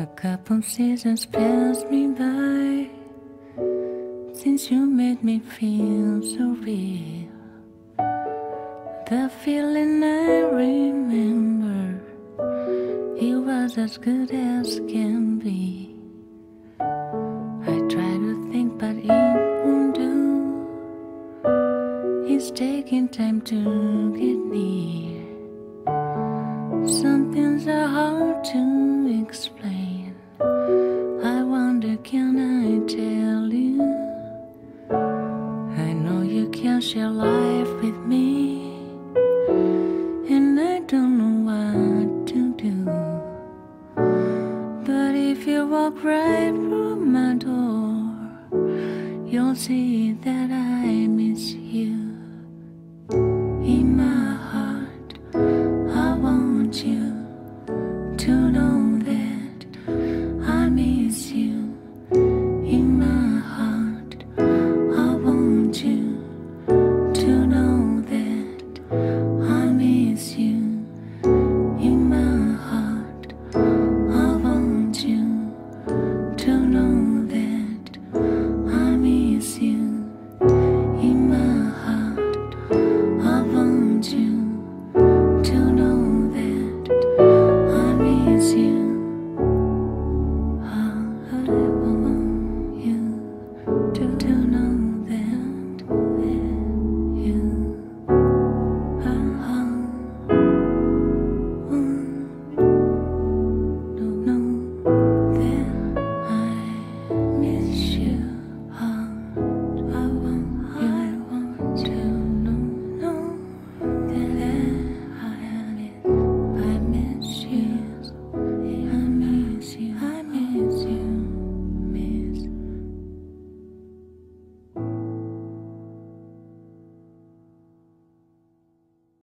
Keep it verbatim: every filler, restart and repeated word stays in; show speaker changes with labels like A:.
A: couple seasons passed me by since you made me feel so real. The feeling I remember, it was as good as can be. I try to think but it won't do. It's taking time to get near. Some things are hard to explain. I wonder, can I tell you? I know you can share life with me, and I don't know what to do. But if you walk right through